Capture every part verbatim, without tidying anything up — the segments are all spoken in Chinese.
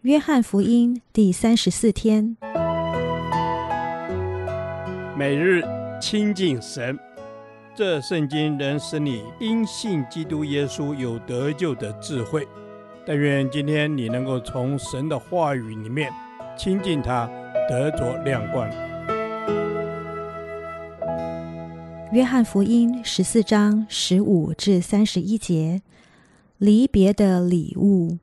约翰福音第三十四天， 每日亲近神，这圣经能使你因信基督耶稣有得救的智慧。但愿今天你能够从神的话语里面亲近他，得着亮光。 约翰福音十四章十五至三十一节，离别的礼物。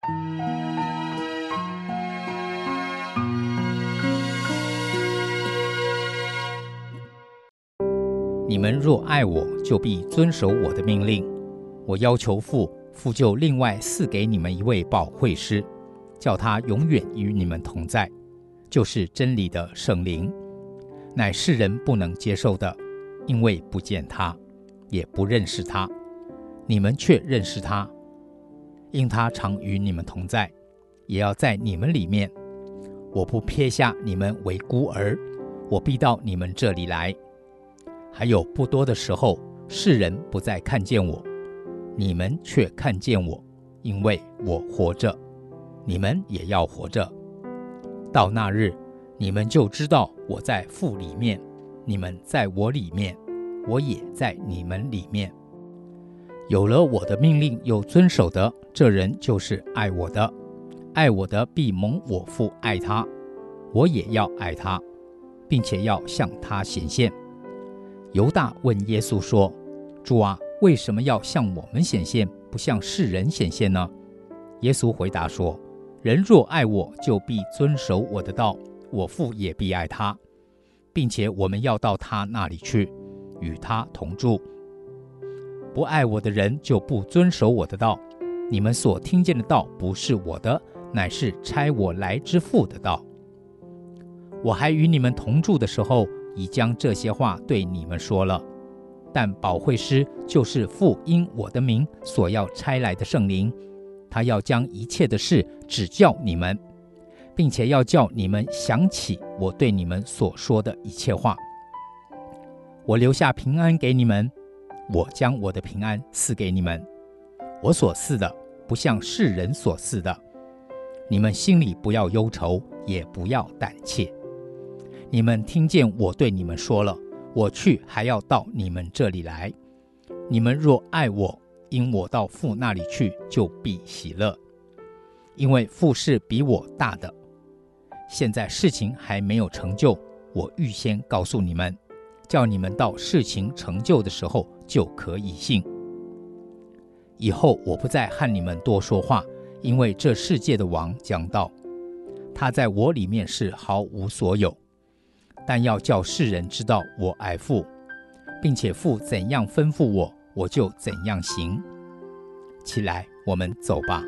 你们若爱我，就必遵守我的命令。我要求父，父就另外赐给你们一位保惠师，叫他永远与你们同在，就是真理的圣灵，乃世人不能接受的，因为不见他，也不认识他。你们却认识他，因他常与你们同在，也要在你们里面。我不撇下你们为孤儿，我必到你们这里来。还有不多的时候，世人不再看见我，你们却看见我，因为我活着，你们也要活着。到那日，你们就知道我在父里面，你们在我里面，我也在你们里面。有了我的命令又遵守的，这人就是爱我的。爱我的必蒙我父爱他，我也要爱他，并且要向他显现。犹大问耶稣说：主啊，为什么要向我们显现，不向世人显现呢？耶稣回答说：人若爱我，就必遵守我的道，我父也必爱他，并且我们要到他那里去，与他同住。不爱我的人就不遵守我的道，你们所听见的道不是我的，乃是差我来之父的道。我还与你们同住的时候，已将这些话对你们说了。但保惠师就是父因我的名所要差来的圣灵，他要将一切的事指教你们，并且要叫你们想起我对你们所说的一切话。我留下平安给你们，我将我的平安赐给你们。我所赐的不像世人所赐的，你们心里不要忧愁，也不要胆怯。你们听见我对你们说了，我去还要到你们这里来。你们若爱我，因我到父那里去，就必喜乐，因为父是比我大的。现在事情还没有成就，我预先告诉你们，叫你们到事情成就的时候就可以信。以后我不再和你们多说话，因为这世界的王将到，他在我里面是毫无所有，但要叫世人知道我爱父，并且父怎样吩咐我，我就怎样行。起来，我们走吧。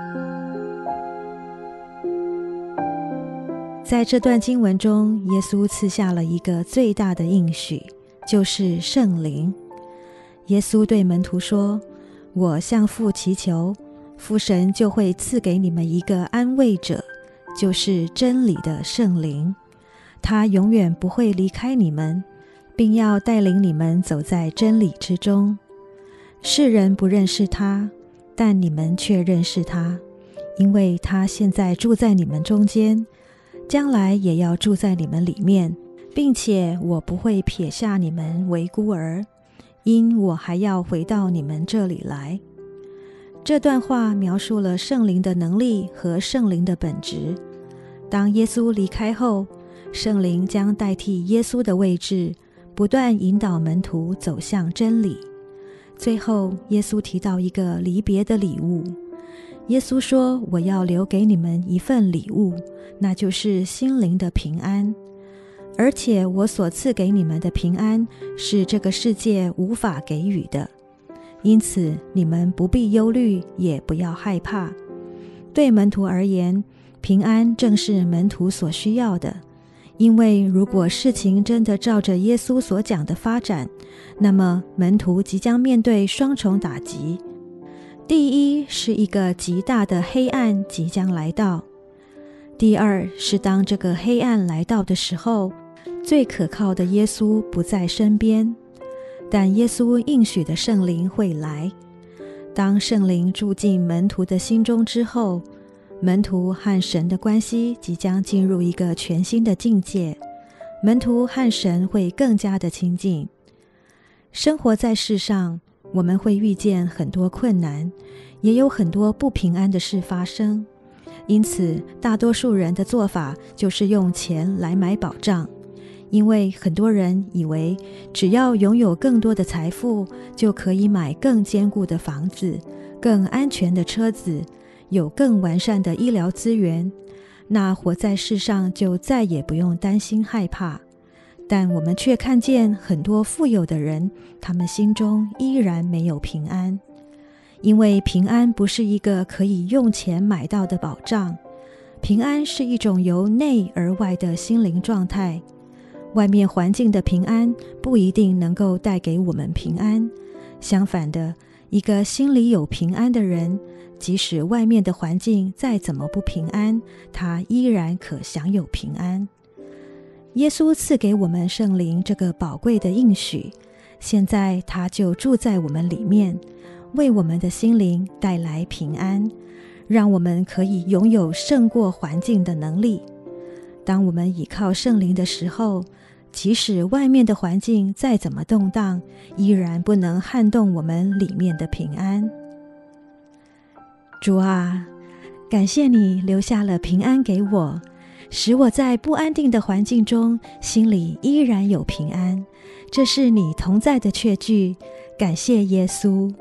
在这段经文中，耶稣赐下了一个最大的应许，就是圣灵。耶稣对门徒说：我向父祈求，父神就会赐给你们一个安慰者，就是真理的圣灵。他永远不会离开你们，并要带领你们走在真理之中。世人不认识他，但你们却认识他，因为他现在住在你们中间，将来也要住在你们里面，并且我不会撇下你们为孤儿，因我还要回到你们这里来。这段话描述了圣灵的能力和圣灵的本质。当耶稣离开后，圣灵将代替耶稣的位置，不断引导门徒走向真理。最后，耶稣提到一个离别的礼物。耶稣说：我要留给你们一份礼物，那就是心灵的平安。而且我所赐给你们的平安，是这个世界无法给予的。因此，你们不必忧虑，也不要害怕。对门徒而言，平安正是门徒所需要的。因为如果事情真的照着耶稣所讲的发展，那么门徒即将面对双重打击。第一是一个极大的黑暗即将来到，第二是当这个黑暗来到的时候，最可靠的耶稣不在身边，但耶稣应许的圣灵会来。当圣灵住进门徒的心中之后， 门徒和神的关系即将进入一个全新的境界，门徒和神会更加的亲近。生活在世上，我们会遇见很多困难，也有很多不平安的事发生，因此大多数人的做法就是用钱来买保障。因为很多人以为只要拥有更多的财富，就可以买更坚固的房子、更安全的车子，有更完善的医疗资源，那活在世上就再也不用担心害怕。但我们却看见很多富有的人，他们心中依然没有平安。因为平安不是一个可以用钱买到的保障，平安是一种由内而外的心灵状态。外面环境的平安不一定能够带给我们平安，相反的，一个心里有平安的人，即使外面的环境再怎么不平安，他依然可享有平安。耶稣赐给我们圣灵这个宝贵的应许，现在他就住在我们里面，为我们的心灵带来平安，让我们可以拥有胜过环境的能力。当我们倚靠圣灵的时候，即使外面的环境再怎么动荡，依然不能撼动我们里面的平安。主啊，感谢你留下了平安给我，使我在不安定的环境中，心里依然有平安。这是你同在的确据，感谢耶稣。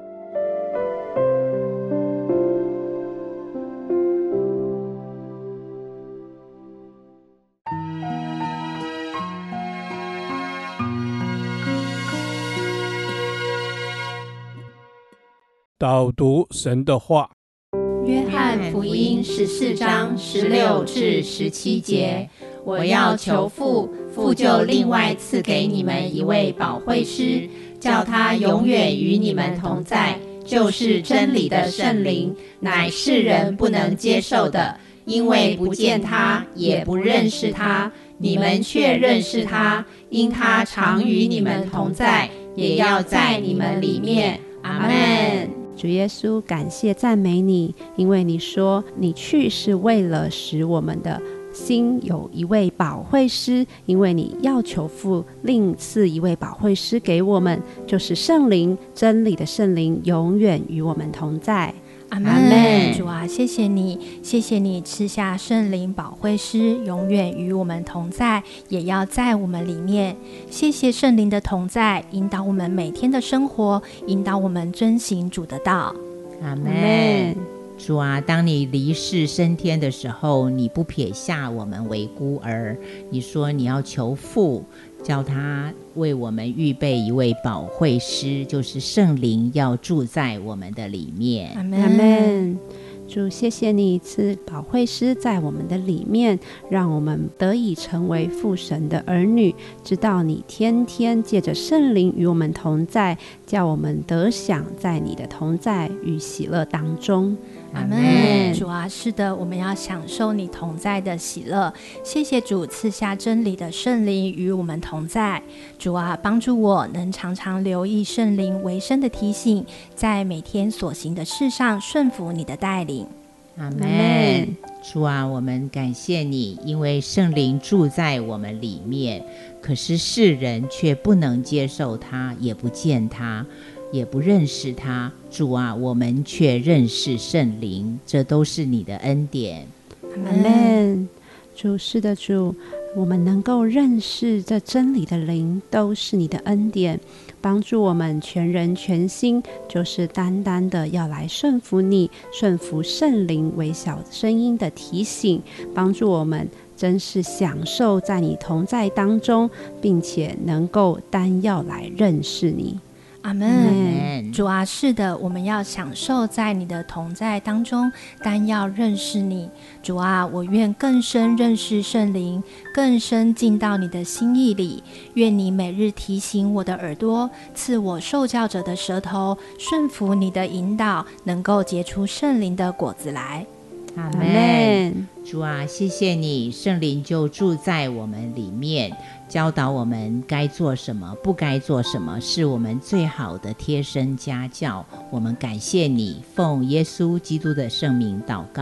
导读神的话， 约翰福音十四章十六至十七节，我要求父，父就另外赐给你们一位保惠师，叫他永远与你们同在，就是真理的圣灵，乃世人不能接受的，因为不见他，也不认识他，你们却认识他，因他常与你们同在，也要在你们里面。阿们。 主耶稣，感谢赞美你，因为你说你去是为了使我们的心有一位保惠师，因为你要求父另赐一位保惠师给我们，就是圣灵，真理的圣灵，永远与我们同在。 阿们。主啊，谢谢你，谢谢你赐下圣灵保惠师，永远与我们同在，也要在我们里面。谢谢圣灵的同在，引导我们每天的生活，引导我们遵行主的道。 阿们。主啊，当你离世升天的时候，你不撇下我们为孤儿，你说你要求父，叫他为我们预备一位保惠师，就是圣灵，要住在我们的里面。 阿们。主，谢谢你赐保惠师在我们的里面，让我们得以成为父神的儿女，知道你天天借着圣灵与我们同在，叫我们得享在你的同在与喜乐当中。 阿们。主啊，是的，我们要享受你同在的喜乐。谢谢主赐下真理的圣灵与我们同在。主啊，帮助我能常常留意圣灵为生的提醒，在每天所行的事上顺服你的带领。 阿们。主啊，我们感谢你，因为圣灵住在我们里面，可是世人却不能接受他，也不见他，也不认识他。主啊，我们却认识圣灵，这都是你的恩典。 阿们。主，是的，主，我们能够认识这真理的灵，都是你的恩典，帮助我们全人全心，就是单单的要来顺服你，顺服圣灵微小声音的提醒，帮助我们真是享受在你同在当中，并且能够单要来认识你。 阿们。主啊，是的，我们要享受在你的同在当中，单要认识你。主啊，我愿更深认识圣灵，更深进到你的心意里。愿你每日提醒我的耳朵，赐我受教者的舌头，顺服你的引导，能够结出圣灵的果子来。 阿们。主啊，谢谢你，圣灵就住在我们里面，教导我们该做什么，不该做什么，是我们最好的贴身家教。我们感谢你，奉耶稣基督的圣名祷告。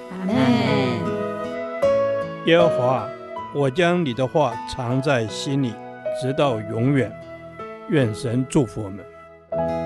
阿们。 耶和华，我将你的话藏在心里，直到永远。愿神祝福我们。